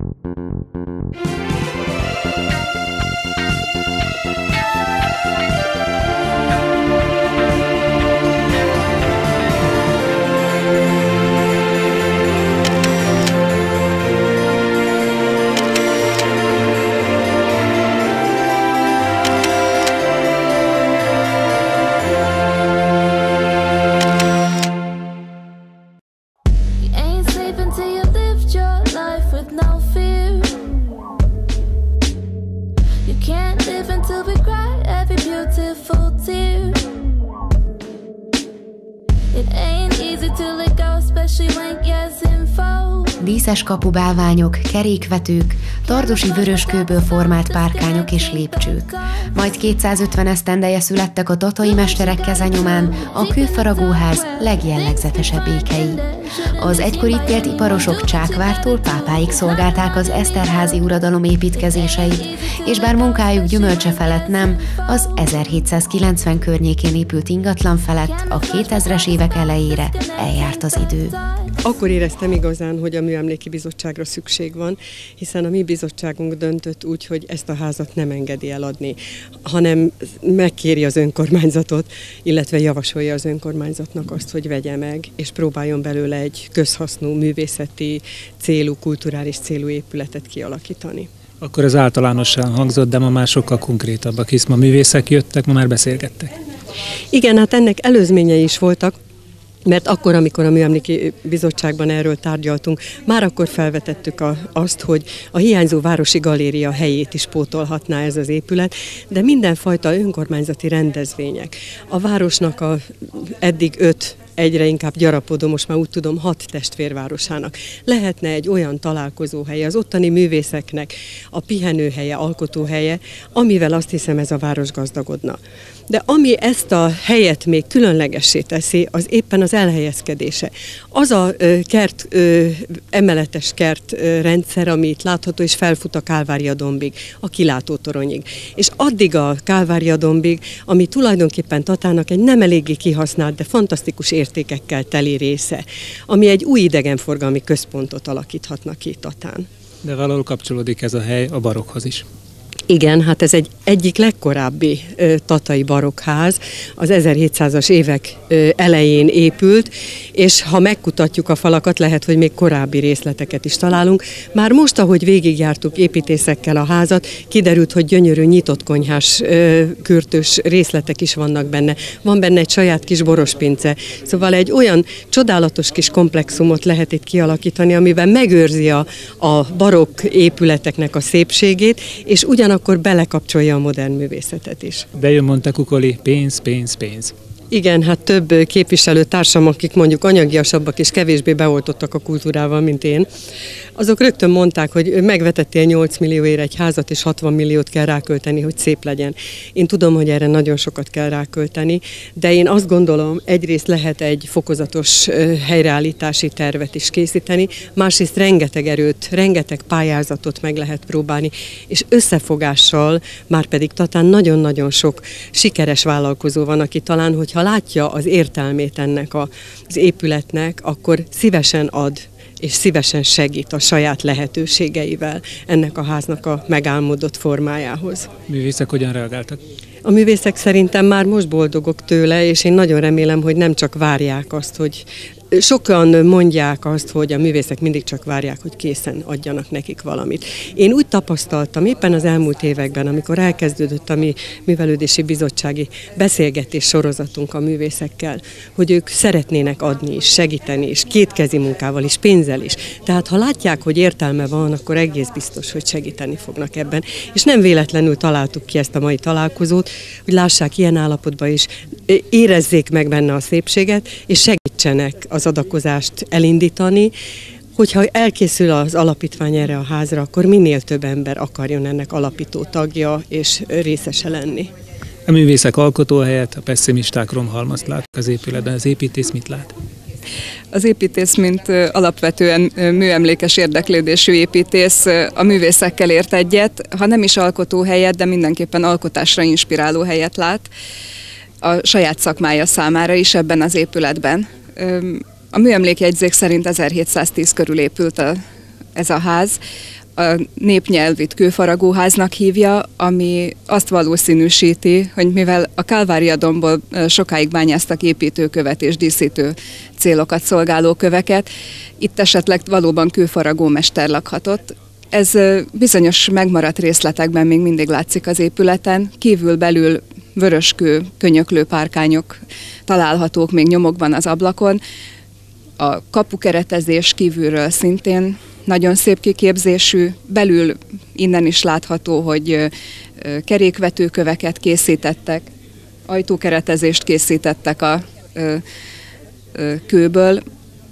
Díszes kapubálványok, kerékvetők, tardosi vöröskőből formált párkányok és lépcsők. Majd 250 esztendeje születtek a tatai mesterek kezenyomán a kőfaragóház legjellegzetesebb ékei. Az egykor itt élt iparosok Csákvártól Pápáig szolgálták az Eszterházi uradalom építkezéseit, és bár munkájuk gyümölcse felett nem, az 1790 környékén épült ingatlan felett a 2000-es évek elejére eljárt az idő. Akkor éreztem igazán, hogy a Műemléki Bizottságra szükség van, hiszen a mi bizottságunk döntött úgy, hogy ezt a házat nem engedi eladni, hanem megkéri az önkormányzatot, illetve javasolja az önkormányzatnak azt, hogy vegye meg, és próbáljon belőle egy közhasznú, művészeti célú, kulturális célú épületet kialakítani. Akkor ez általánosan hangzott, de ma már sokkal konkrétabbak, hisz ma művészek jöttek, ma már beszélgettek. Igen, hát ennek előzményei is voltak. Mert akkor, amikor a Műemléki Bizottságban erről tárgyaltunk, már akkor felvetettük azt, hogy a hiányzó városi galéria helyét is pótolhatná ez az épület, de mindenfajta önkormányzati rendezvények. A városnak eddig 5, egyre inkább gyarapodó, most már úgy tudom, 6 testvérvárosának lehetne egy olyan találkozóhelye, az ottani művészeknek a pihenőhelye, alkotóhelye, amivel azt hiszem ez a város gazdagodna. De ami ezt a helyet még különlegessé teszi, az éppen az elhelyezkedése. Az a emeletes kertrendszer, ami itt látható, és felfut a Kálvária-dombig, a kilátótoronyig. És addig a Kálvária-dombig, ami tulajdonképpen Tatának egy nem eléggé kihasznált, de fantasztikus értékekkel teli része, ami egy új idegenforgalmi központot alakíthatna ki Tatán. De valahol kapcsolódik ez a hely a barokkhoz is. Igen, hát ez egyik legkorábbi tatai barokkház, az 1700-as évek elején épült, és ha megkutatjuk a falakat, lehet, hogy még korábbi részleteket is találunk. Már most, ahogy végigjártuk építészekkel a házat, kiderült, hogy gyönyörű nyitott konyhás kürtös részletek is vannak benne. Van benne egy saját kis borospince. Szóval egy olyan csodálatos kis komplexumot lehet itt kialakítani, amiben megőrzi a barokk épületeknek a szépségét, és ugyanakkor belekapcsolja a modern művészetet is. De jön mondta Kukoli, pénz, pénz, pénz. Igen, hát több képviselőtársam, akik mondjuk anyagiasabbak és kevésbé beoltottak a kultúrával, mint én, azok rögtön mondták, hogy megvetettél 8 millióért egy házat, és 60 milliót kell rákölteni, hogy szép legyen. Én tudom, hogy erre nagyon sokat kell rákölteni, de én azt gondolom, egyrészt lehet egy fokozatos helyreállítási tervet is készíteni, másrészt rengeteg erőt, rengeteg pályázatot meg lehet próbálni, és összefogással, már pedig Tatán nagyon-nagyon sok sikeres vállalkozó van, aki talán, hogyha látja az értelmét ennek az épületnek, akkor szívesen ad és szívesen segít a saját lehetőségeivel ennek a háznak a megálmodott formájához. Művészek hogyan reagáltak? A művészek szerintem már most boldogok tőle, és én nagyon remélem, hogy nem csak várják azt, hogy sokan mondják azt, hogy a művészek mindig csak várják, hogy készen adjanak nekik valamit. Én úgy tapasztaltam éppen az elmúlt években, amikor elkezdődött a mi művelődési bizottsági beszélgetés sorozatunk a művészekkel, hogy ők szeretnének adni is, segíteni is, kétkezi munkával is, pénzzel is. Tehát ha látják, hogy értelme van, akkor egész biztos, hogy segíteni fognak ebben. És nem véletlenül találtuk ki ezt a mai találkozót, hogy lássák ilyen állapotban is, érezzék meg benne a szépséget, és segítsenek az adakozást elindítani, hogyha elkészül az alapítvány erre a házra, akkor minél több ember akarjon ennek alapító tagja és részese lenni. A művészek alkotóhelyet, a pessimisták romhalmazt lát az épületben. Az építész mit lát? Az építész, mint alapvetően műemlékes érdeklődésű építész, a művészekkel ért egyet, ha nem is alkotóhelyet, de mindenképpen alkotásra inspiráló helyet lát a saját szakmája számára is ebben az épületben. A műemlékjegyzék szerint 1710 körül épült ez a ház. a népnyelvit kőfaragóháznak hívja, ami azt valószínűsíti, hogy mivel a Kálvária-dombból sokáig bányáztak építőkövet és díszítő célokat szolgáló köveket, itt esetleg valóban kőfaragómester lakhatott. Ez bizonyos megmaradt részletekben még mindig látszik az épületen, kívül-belül vöröskő, könyöklő párkányok találhatók még nyomokban az ablakon. A kapukeretezés kívülről szintén nagyon szép kiképzésű, belül innen is látható, hogy kerékvetőköveket készítettek, ajtókeretezést készítettek a kőből.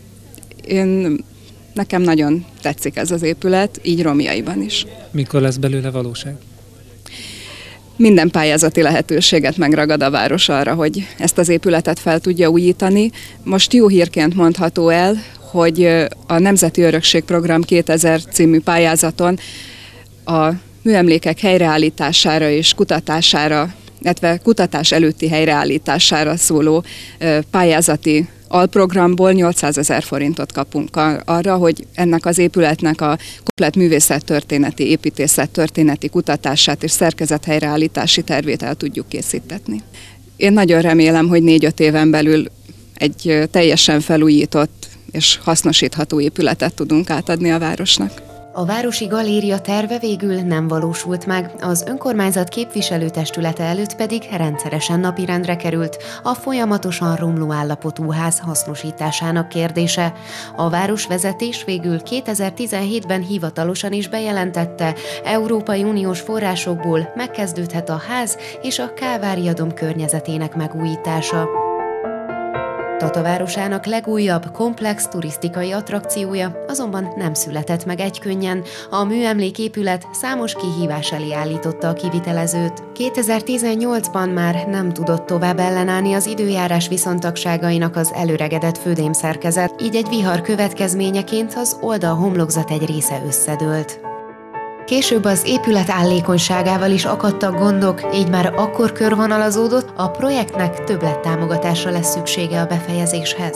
Nekem nagyon tetszik ez az épület, így romjaiban is. Mikor lesz belőle valóság? Minden pályázati lehetőséget megragad a város arra, hogy ezt az épületet fel tudja újítani. Most jó hírként mondható el, hogy a Nemzeti Örökség Program 2000 című pályázaton a műemlékek helyreállítására és kutatására, illetve kutatás előtti helyreállítására szóló pályázati alprogramból 800 000 forintot kapunk arra, hogy ennek az épületnek a komplett művészettörténeti, építészettörténeti kutatását és szerkezethelyreállítási tervét el tudjuk készítetni. Én nagyon remélem, hogy 4-5 éven belül egy teljesen felújított és hasznosítható épületet tudunk átadni a városnak. A Városi Galéria terve végül nem valósult meg, az önkormányzat képviselőtestülete előtt pedig rendszeresen napirendre került a folyamatosan romló állapotú ház hasznosításának kérdése. A városvezetés végül 2017-ben hivatalosan is bejelentette, Európai Uniós forrásokból megkezdődhet a ház és a Kálvária-domb környezetének megújítása. Tata városának legújabb, komplex turisztikai attrakciója azonban nem született meg egykönnyen. A műemléképület számos kihívás elé állította a kivitelezőt. 2018-ban már nem tudott tovább ellenállni az időjárás viszontagságainak az előregedett födémszerkezet, így egy vihar következményeként az oldalhomlokzat egy része összedőlt. Később az épület állékonyságával is akadtak gondok, így már akkor körvonalazódott, a projektnek többlettámogatásra lesz szüksége a befejezéshez.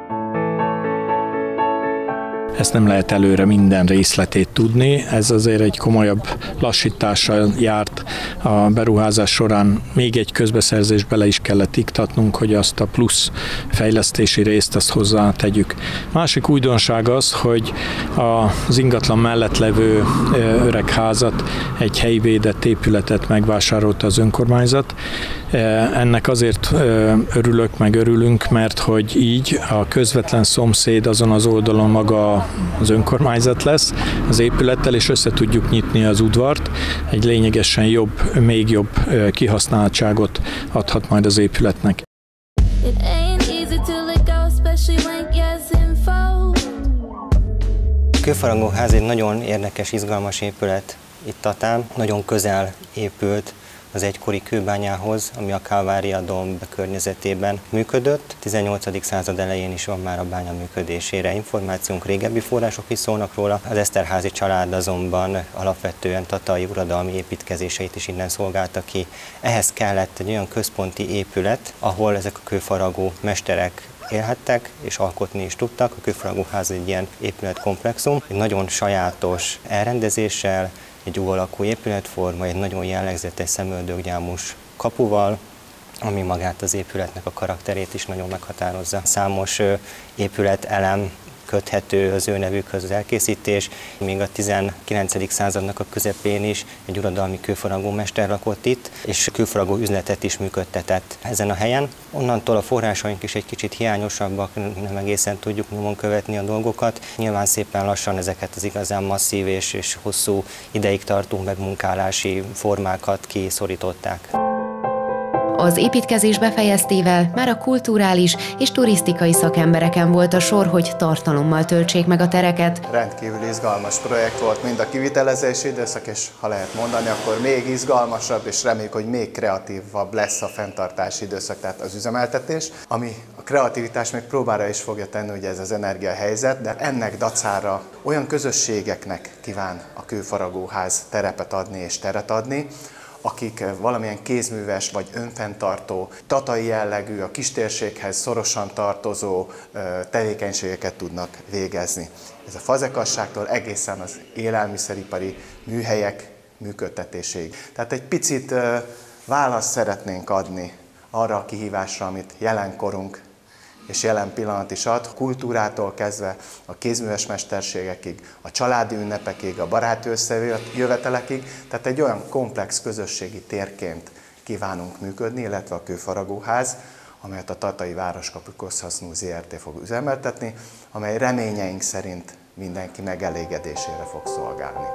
Ezt nem lehet előre minden részletét tudni, ez azért egy komolyabb lassítással járt a beruházás során. Még egy közbeszerzést bele is kellett iktatnunk, hogy azt a plusz fejlesztési részt azt hozzá tegyük. Másik újdonság az, hogy az ingatlan mellett levő öreg házat, egy helyi védett épületet megvásárolta az önkormányzat. Ennek azért örülünk, mert hogy így a közvetlen szomszéd azon az oldalon maga az önkormányzat lesz az épülettel, és össze tudjuk nyitni az udvart. Egy lényegesen jobb, még jobb kihasználtságot adhat majd az épületnek. A Kőfaragóház egy nagyon érdekes, izgalmas épület itt Tatán. Nagyon közel épült az egykori kőbányához, ami a Kálvária-domb környezetében működött. 18. század elején is van már a bánya működésére információnk, régebbi források is szólnak róla. Az Eszterházy család azonban alapvetően tatai uradalmi építkezéseit is innen szolgálta ki. Ehhez kellett egy olyan központi épület, ahol ezek a kőfaragó mesterek élhettek és alkotni is tudtak. A Kőfaragóház egy ilyen épületkomplexum, egy nagyon sajátos elrendezéssel, egy U alakú épületforma, egy nagyon jellegzetes szemöldökgyámos kapuval, ami magát az épületnek a karakterét is nagyon meghatározza. Számos épületelem köthető az ő nevükhöz az elkészítés. Még a 19. századnak a közepén is egy uradalmi kőfaragómester lakott itt, és kőfaragó üzletet is működtetett ezen a helyen. Onnantól a forrásaink is egy kicsit hiányosabbak, nem egészen tudjuk nyomon követni a dolgokat. Nyilván szépen lassan ezeket az igazán masszív és hosszú ideig tartó megmunkálási formákat kiszorították. Az építkezés befejeztével már a kulturális és turisztikai szakembereken volt a sor, hogy tartalommal töltsék meg a tereket. Rendkívül izgalmas projekt volt mind a kivitelezési időszak, és ha lehet mondani, akkor még izgalmasabb, és reméljük, hogy még kreatívabb lesz a fenntartási időszak, tehát az üzemeltetés, ami a kreativitás még próbára is fogja tenni, ugye ez az energiahelyzet, de ennek dacára olyan közösségeknek kíván a Kőfaragóház terepet adni és teret adni, akik valamilyen kézműves vagy önfenntartó, tatai jellegű, a kistérséghez szorosan tartozó tevékenységeket tudnak végezni. Ez a fazekasságtól egészen az élelmiszeripari műhelyek működtetéséig. Tehát egy picit választ szeretnénk adni arra a kihívásra, amit jelenkorunk és jelen pillanat is ad, kultúrától kezdve a kézműves mesterségekig, a családi ünnepekig, a baráti összejövetelekig, tehát egy olyan komplex közösségi térként kívánunk működni, illetve a Kőfaragóház, amelyet a Tatai Városkapu Közhasznú Zrt. Fog üzemeltetni, amely reményeink szerint mindenki megelégedésére fog szolgálni.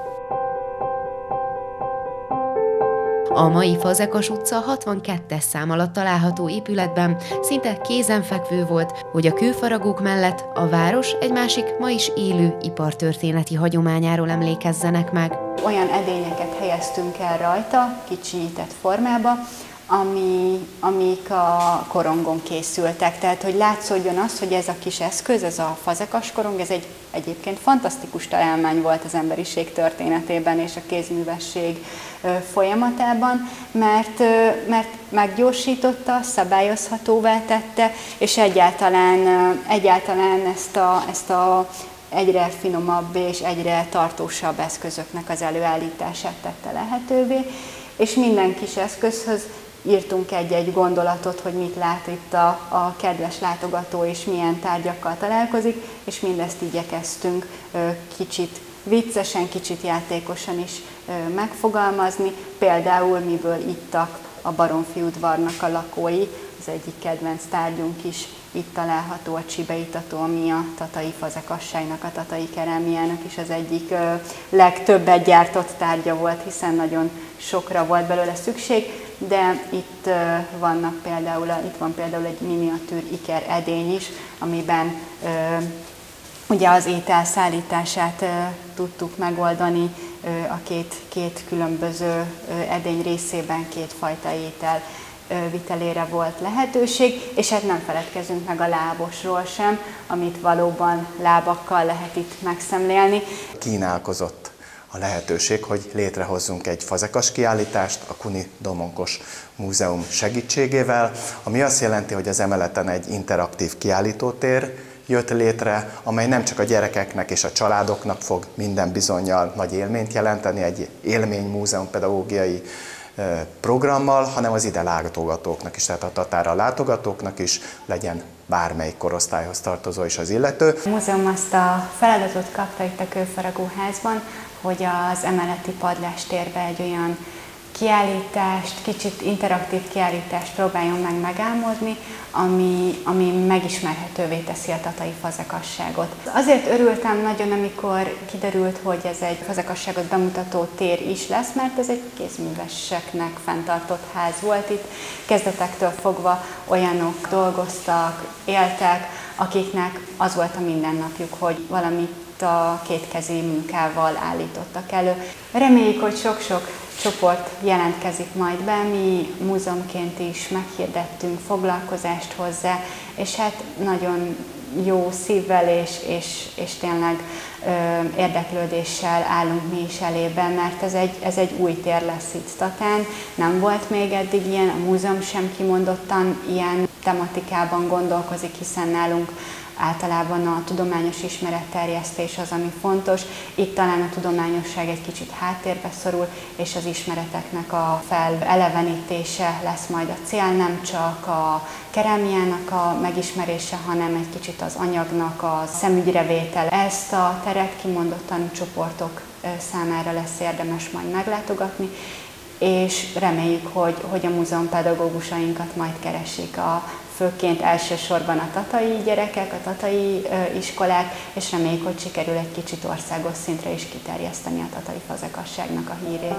A mai Fazekas utca 62-es szám alatt található épületben szinte kézenfekvő volt, hogy a kőfaragók mellett a város egy másik, ma is élő ipartörténeti hagyományáról emlékezzenek meg. Olyan edényeket helyeztünk el rajta, kicsinyített formába, amik a korongon készültek. Tehát, hogy látszódjon az, hogy ez a kis eszköz, ez a fazekas korong, ez egy egyébként fantasztikus találmány volt az emberiség történetében és a kézművesség folyamatában, mert meggyorsította, szabályozhatóvá tette, és egyáltalán ezt a egyre finomabb és egyre tartósabb eszközöknek az előállítását tette lehetővé, és minden kis eszközhöz írtunk egy-egy gondolatot, hogy mit lát itt a kedves látogató, és milyen tárgyakkal találkozik, és mindezt igyekeztünk kicsit viccesen, kicsit játékosan is megfogalmazni. Például miből ittak a Baromfi udvarnak a lakói, az egyik kedvenc tárgyunk is itt található, a csibeitató, ami a tatai fazekasságnak, a tatai kerámiának is az egyik legtöbbet gyártott tárgya volt, hiszen nagyon sokra volt belőle szükség, de itt van például egy miniatűr iker edény is, amiben ugye az étel szállítását tudtuk megoldani, a két különböző edény részében kétfajta étel vitelére volt lehetőség, és hát nem feledkezünk meg a lábosról sem, amit valóban lábakkal lehet itt megszemlélni. Kínálkozott a lehetőség, hogy létrehozzunk egy fazekas kiállítást a Kuni Domonkos Múzeum segítségével, ami azt jelenti, hogy az emeleten egy interaktív kiállítótér jött létre, amely nem csak a gyerekeknek és a családoknak fog minden bizonnyal nagy élményt jelenteni, egy élménymúzeum pedagógiai programmal, hanem az ide látogatóknak is, tehát a Tatára látogatóknak is, legyen bármelyik korosztályhoz tartozó is az illető. A múzeum azt a feladatot kapta itt a Kőfaragóházban, hogy az emeleti padlástérbe egy olyan kiállítást, kicsit interaktív kiállítást próbáljon meg megálmodni, ami megismerhetővé teszi a tatai fazekasságot. Azért örültem nagyon, amikor kiderült, hogy ez egy fazekasságot bemutató tér is lesz, mert ez egy kézműveseknek fenntartott ház volt itt. Kezdetektől fogva olyanok dolgoztak, éltek, akiknek az volt a mindennapjuk, hogy valamit a kétkezi munkával állítottak elő. Reméljük, hogy sok-sok csoport jelentkezik majd be, mi múzeumként is meghirdettünk foglalkozást hozzá, és hát nagyon jó szívvel és tényleg érdeklődéssel állunk mi is elébe, mert ez egy új tér lesz itt Tatán. Nem volt még eddig ilyen, a múzeum sem kimondottan ilyen tematikában gondolkozik, hiszen nálunk általában a tudományos ismeretterjesztés az, ami fontos. Itt talán a tudományosság egy kicsit háttérbe szorul, és az ismereteknek a felelevenítése lesz majd a cél, nem csak a kerámiának a megismerése, hanem egy kicsit az anyagnak a szemügyrevétel. Ezt a teret kimondottan csoportok számára lesz érdemes majd meglátogatni, és reméljük, hogy a múzeum pedagógusainkat majd keresik főként elsősorban a tatai gyerekek, a tatai iskolák, és reméljük, hogy sikerül egy kicsit országos szintre is kiterjeszteni a tatai fazekasságnak a hírét.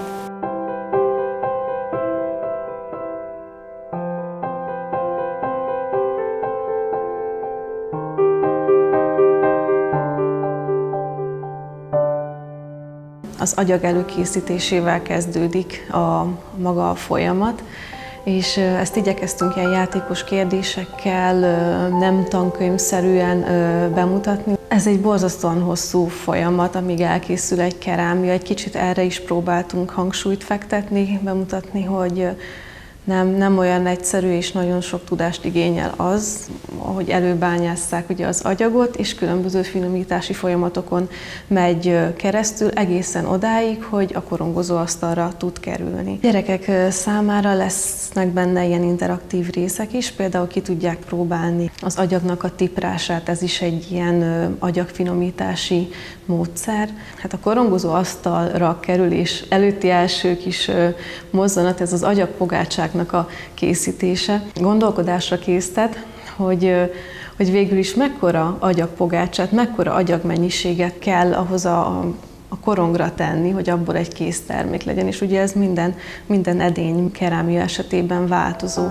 Az agyag előkészítésével kezdődik maga a folyamat, és ezt igyekeztünk ilyen játékos kérdésekkel, nem tankönyvszerűen bemutatni. Ez egy borzasztóan hosszú folyamat, amíg elkészül egy kerámia. Egy kicsit erre is próbáltunk hangsúlyt fektetni, bemutatni, hogy nem olyan egyszerű és nagyon sok tudást igényel az, hogy előbányásszák ugye az agyagot, és különböző finomítási folyamatokon megy keresztül egészen odáig, hogy a korongozóasztalra tud kerülni. Gyerekek számára lesznek benne ilyen interaktív részek is, például ki tudják próbálni az agyagnak a tiprását, ez is egy ilyen agyagfinomítási módszer. Hát a korongozóasztalra kerülés előtti első kis mozzanat, ez az agyagpogácsáknak a készítése. Gondolkodásra késztet, hogy végül is mekkora agyagpogácsát, mekkora agyagmennyiséget kell ahhoz a korongra tenni, hogy abból egy kész termék legyen, és ugye ez minden edény kerámia esetében változó.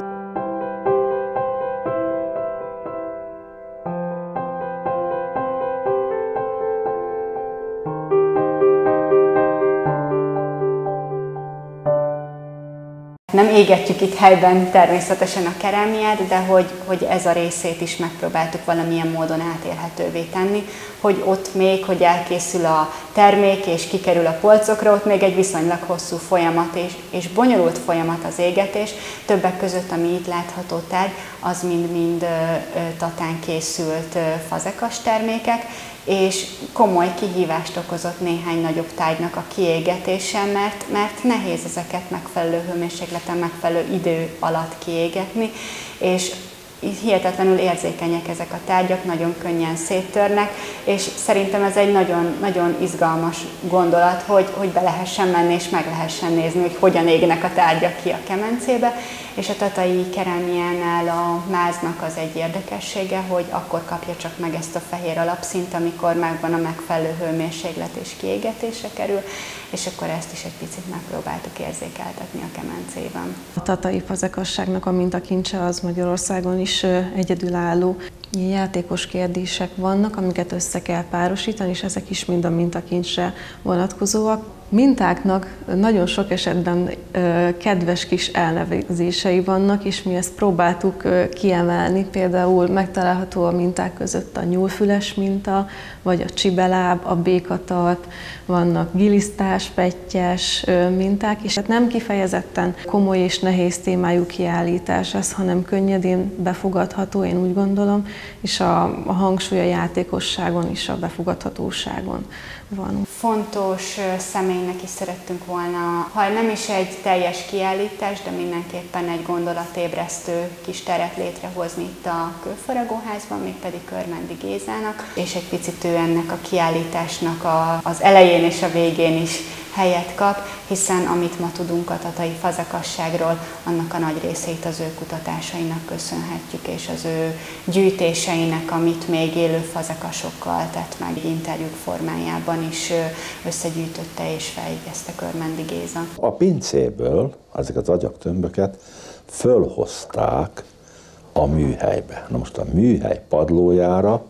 Nem égetjük itt helyben természetesen a kerámiát, de hogy ez a részét is megpróbáltuk valamilyen módon átélhetővé tenni, hogy ott még, hogy elkészül a termék és kikerül a polcokra, ott még egy viszonylag hosszú folyamat és bonyolult folyamat az égetés. Többek között, ami itt látható tárgy, az mind-mind Tatán készült fazekas termékek, és komoly kihívást okozott néhány nagyobb tárgynak a kiégetése, mert nehéz ezeket megfelelő hőmérsékleten, megfelelő idő alatt kiégetni, és hihetetlenül érzékenyek ezek a tárgyak, nagyon könnyen széttörnek, és szerintem ez egy nagyon, nagyon izgalmas gondolat, hogy be lehessen menni és meg lehessen nézni, hogy hogyan égnek a tárgyak ki a kemencébe, és a tatai kerámiánál a máznak az egy érdekessége, hogy akkor kapja csak meg ezt a fehér alapszint, amikor megvan a megfelelő hőmérséklet és kiégetésre kerül, és akkor ezt is egy picit megpróbáltuk érzékeltetni a kemencében. A tatai fazekasságnak a mintakincse az Magyarországon is egyedülálló. Játékos kérdések vannak, amiket össze kell párosítani, és ezek is mind a mintakincsre vonatkozóak. Mintáknak nagyon sok esetben kedves kis elnevezései vannak, és mi ezt próbáltuk kiemelni. Például megtalálható a minták között a nyúlfüles minta, vagy a csibeláb, a békatalp, vannak gilisztás, pettyes minták, és nem kifejezetten komoly és nehéz témájú kiállítás ez, hanem könnyedén befogadható, én úgy gondolom, és a hangsúly a játékosságon és a befogadhatóságon van. Fontos személynek is szerettünk volna, ha nem is egy teljes kiállítás, de mindenképpen egy gondolatébresztő kis teret létrehozni itt a Kőfaragóházban, mégpedig Körmendi Gézának, és egy picit ő ennek a kiállításnak az elején és a végén is helyet kap, hiszen amit ma tudunk a tatai fazekasságról, annak a nagy részét az ő kutatásainak köszönhetjük, és az ő gyűjtéseinek, amit még élő fazekasokkal tett meg interjúk formájában is összegyűjtötte és feljegyezte Körmendi Géza. A pincéből ezeket az agyagtömböket fölhozták a műhelybe. Na most a műhely padlójára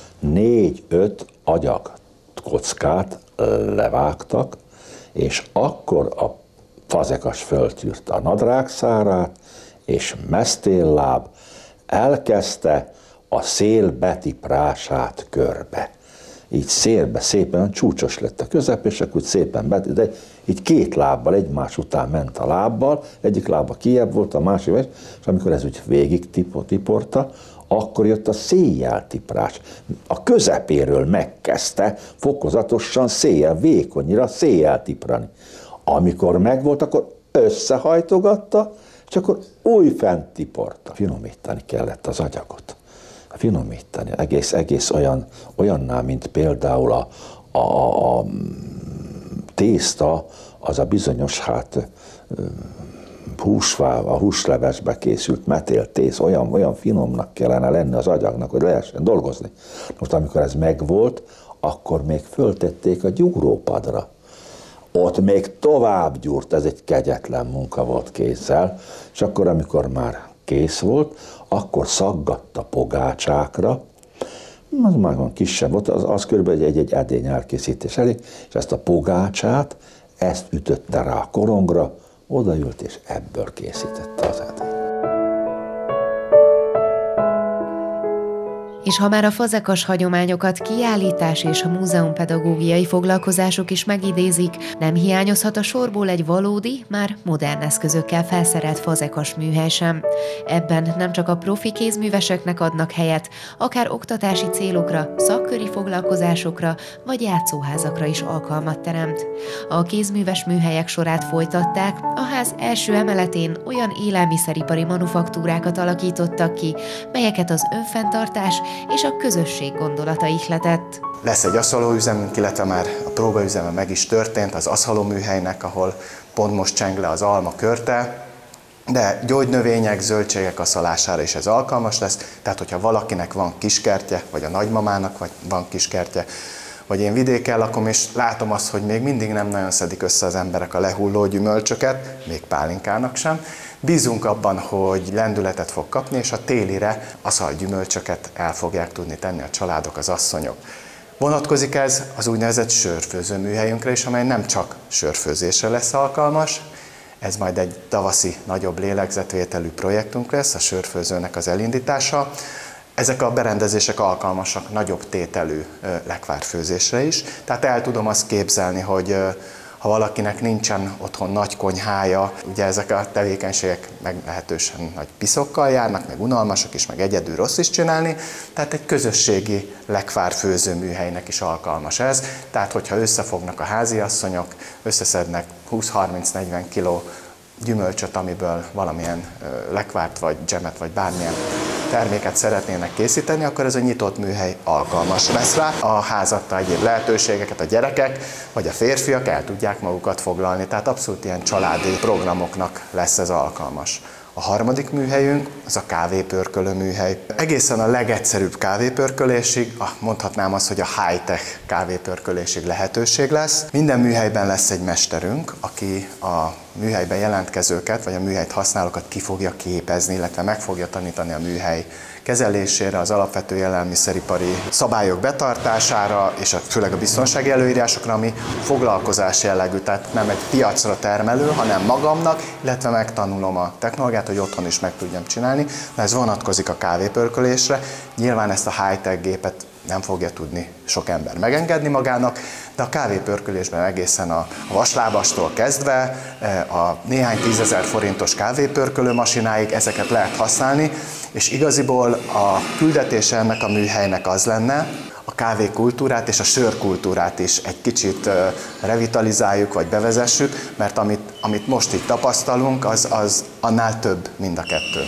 4-5 agyagkockát levágtak, és akkor a fazekas föltűrte a nadrágszárát, és mesztélláb elkezdte a szél betiprását körbe. Így szélbe szépen csúcsos lett a közep, és akkor szépen de így 2 lábbal egymás után ment a lábbal, egyik lába kijebb volt, a másik, és amikor ez úgy végig tiporta, akkor jött a széjjeltiprás. A közepéről megkezdte fokozatosan vékonyira széjjeltiprani. Amikor megvolt, akkor összehajtogatta, és akkor újfent tiporta. Finomítani kellett az agyagot. Finomítani. Egész olyanná, mint például a tészta, az a bizonyos a húslevesbe készült metéltész, olyan finomnak kellene lenni az agyagnak, hogy lehessen dolgozni. Most amikor ez megvolt, akkor még föltették a gyúrópadra. Ott még tovább gyúrt, ez egy kegyetlen munka volt kézzel, és akkor, amikor már kész volt, akkor szaggatta pogácsákra, az már van kisebb volt, az körülbelül egy edény elkészítés elég, és ezt a pogácsát, ezt ütötte rá a korongra, odaült, és ebből készítette az edényt. És ha már a fazekas hagyományokat kiállítás és a múzeumpedagógiai foglalkozások is megidézik, nem hiányozhat a sorból egy valódi, már modern eszközökkel felszerelt fazekas műhely sem. Ebben nem csak a profi kézműveseknek adnak helyet, akár oktatási célokra, szakköri foglalkozásokra vagy játszóházakra is alkalmat teremt. A kézműves műhelyek sorát folytatták, a ház első emeletén olyan élelmiszeripari manufaktúrákat alakítottak ki, melyeket az önfenntartás és a közösség gondolata ihletett. Lesz egy aszalóüzemünk, illetve már a próbaüzeme meg is történt az aszalóműhelynek, ahol pont most cseng le az alma körte, de gyógynövények, zöldségek aszalására is ez alkalmas lesz, tehát hogyha valakinek van kiskertje, vagy a nagymamának van kiskertje, vagy én vidéken lakom, és látom azt, hogy még mindig nem nagyon szedik össze az emberek a lehulló gyümölcsöket, még pálinkának sem. Bízunk abban, hogy lendületet fog kapni, és a télire aszalgyümölcsöket el fogják tudni tenni a családok, az asszonyok. Vonatkozik ez az úgynevezett sörfőző műhelyünkre is, amely nem csak sörfőzésre lesz alkalmas, ez majd egy tavaszi nagyobb lélegzetvételű projektünk lesz, a sörfőzőnek az elindítása. Ezek a berendezések alkalmasak nagyobb tételű lekvárfőzésre is, tehát el tudom azt képzelni, hogy ha valakinek nincsen otthon nagy konyhája, ugye ezek a tevékenységek meglehetősen nagy piszokkal járnak, meg unalmasak is, meg egyedül rossz is csinálni, tehát egy közösségi lekvárfőző műhelynek is alkalmas ez. Tehát, hogyha összefognak a háziasszonyok, összeszednek 20-30-40 kiló gyümölcsöt, amiből valamilyen lekvárt, vagy dzsemet, vagy bármilyen terméket szeretnének készíteni, akkor ez a nyitott műhely alkalmas lesz rá. A ház adta egyéb lehetőségeket, a gyerekek vagy a férfiak el tudják magukat foglalni, tehát abszolút ilyen családi programoknak lesz ez alkalmas. A harmadik műhelyünk az a kávépörkölő műhely. Egészen a legegyszerűbb kávépörkölésig, mondhatnám azt, hogy a high-tech kávépörkölésig lehetőség lesz. Minden műhelyben lesz egy mesterünk, aki a műhelyben jelentkezőket, vagy a műhelyt használókat ki fogja képezni, illetve meg fogja tanítani a műhely kezelésére, az alapvető élelmiszeripari szabályok betartására, és főleg a biztonsági előírásokra, ami foglalkozás jellegű, tehát nem egy piacra termelő, hanem magamnak, illetve megtanulom a technológiát, hogy otthon is meg tudjam csinálni, de ez vonatkozik a kávépörkölésre. Nyilván ezt a high-tech gépet nem fogja tudni sok ember megengedni magának, de a kávépörkölésben egészen a vaslábastól kezdve a néhány 10 000 forintos kávépörkölő masináig ezeket lehet használni, és igaziból a küldetése ennek a műhelynek az lenne, a kávékultúrát és a sörkultúrát is egy kicsit revitalizáljuk vagy bevezessük, mert amit most itt tapasztalunk, az annál több mind a kettő.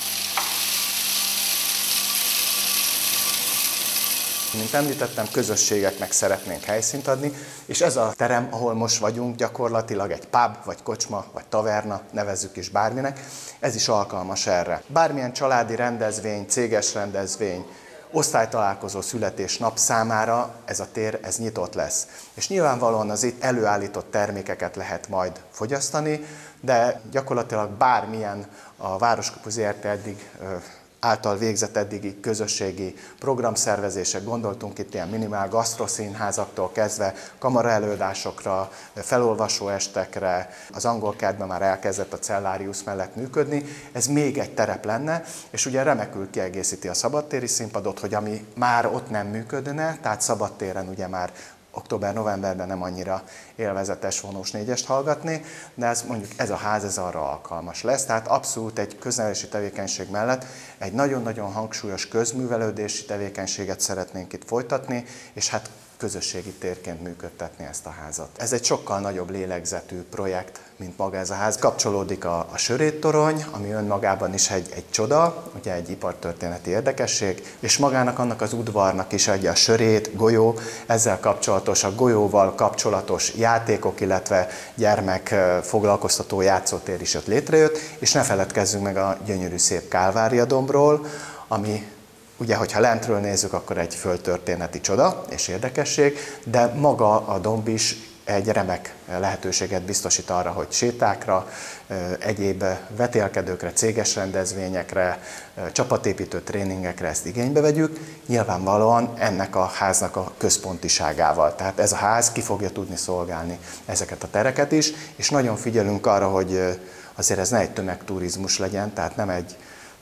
Mint említettem, közösségeknek szeretnénk helyszínt adni, és ez a terem, ahol most vagyunk, gyakorlatilag egy pub, vagy kocsma, vagy taverna, nevezzük is bárminek, ez is alkalmas erre. Bármilyen családi rendezvény, céges rendezvény, osztálytalálkozó, születésnap számára ez a tér, ez nyitott lesz. És nyilvánvalóan az itt előállított termékeket lehet majd fogyasztani, de gyakorlatilag bármilyen a Városkapu Zrt. Által végzett eddigi közösségi programszervezések, gondoltunk itt ilyen minimál gasztroszínházaktól kezdve kamaraelőadásokra, felolvasóestekre, az angol kertben már elkezdett a Cellarius mellett működni, ez még egy terep lenne, és ugye remekül kiegészíti a szabadtéri színpadot, hogy ami már ott nem működne, tehát szabadtéren ugye már október-novemberben nem annyira élvezetes vonós négyest hallgatni, de mondjuk ez a ház ez arra alkalmas lesz, tehát abszolút egy köznevelési tevékenység mellett egy nagyon-nagyon hangsúlyos közművelődési tevékenységet szeretnénk itt folytatni, és hát közösségi térként működtetni ezt a házat. Ez egy sokkal nagyobb lélegzetű projekt, mint maga ez a ház. Kapcsolódik a söréttorony, ami önmagában is egy csoda, ugye egy ipartörténeti érdekesség, és magának annak az udvarnak is egy a sörét, golyó, ezzel kapcsolatos, a golyóval kapcsolatos játékok, illetve gyermek foglalkoztató játszótér is ott létrejött, és ne feledkezzünk meg a gyönyörű szép Kálvária dombról, ami ugye, hogyha lentről nézzük, akkor egy földtörténeti csoda és érdekesség, de maga a domb is egy remek lehetőséget biztosít arra, hogy sétákra, egyéb vetélkedőkre, céges rendezvényekre, csapatépítő tréningekre ezt igénybe vegyük, nyilvánvalóan ennek a háznak a központiságával. Tehát ez a ház ki fogja tudni szolgálni ezeket a tereket is, és nagyon figyelünk arra, hogy azért ez ne egy tömegturizmus legyen, tehát nem egy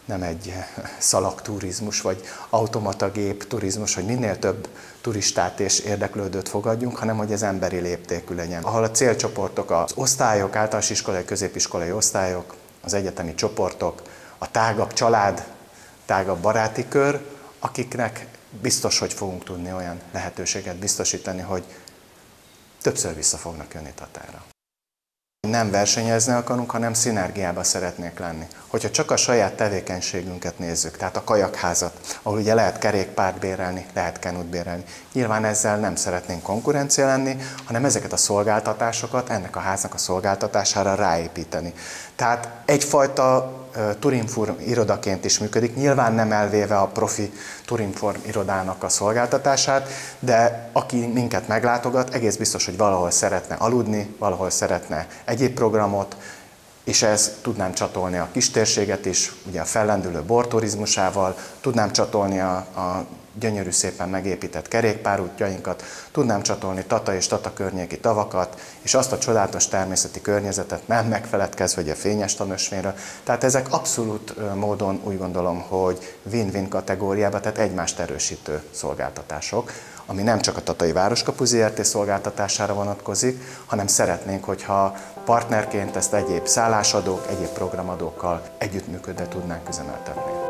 nem egy szalagturizmus, vagy automatagép turizmus, hogy minél több turistát és érdeklődőt fogadjunk, hanem hogy ez emberi léptékű legyen. Ahol a célcsoportok az osztályok, általános iskolai, középiskolai osztályok, az egyetemi csoportok, a tágabb család, tágabb baráti kör, akiknek biztos, hogy fogunk tudni olyan lehetőséget biztosítani, hogy többször vissza fognak jönni Tatára. Nem versenyezni akarunk, hanem szinergiában szeretnék lenni. Hogyha csak a saját tevékenységünket nézzük, tehát a kajakházat, ahol ugye lehet kerékpárt bérelni, lehet kenut bérelni. Nyilván ezzel nem szeretnénk konkurencia lenni, hanem ezeket a szolgáltatásokat, ennek a háznak a szolgáltatására ráépíteni. Tehát egyfajta Turinform irodaként is működik, nyilván nem elvéve a profi Turinform irodának a szolgáltatását, de aki minket meglátogat, egész biztos, hogy valahol szeretne aludni, valahol szeretne egyéb programot, és ez tudnám csatolni a kistérséget is, ugye a fellendülő borturizmusával, tudnám csatolni a gyönyörű szépen megépített kerékpárútjainkat, tudnám csatolni Tata és Tata környéki tavakat, és azt a csodálatos természeti környezetet, nem megfeledkezve a fényes tanösvényről. Tehát ezek abszolút módon úgy gondolom, hogy win-win kategóriában, tehát egymást erősítő szolgáltatások, ami nem csak a Tatai Városkapu ZRT szolgáltatására vonatkozik, hanem szeretnénk, hogyha partnerként ezt egyéb szállásadók, egyéb programadókkal együttműködve tudnánk üzemeltetni.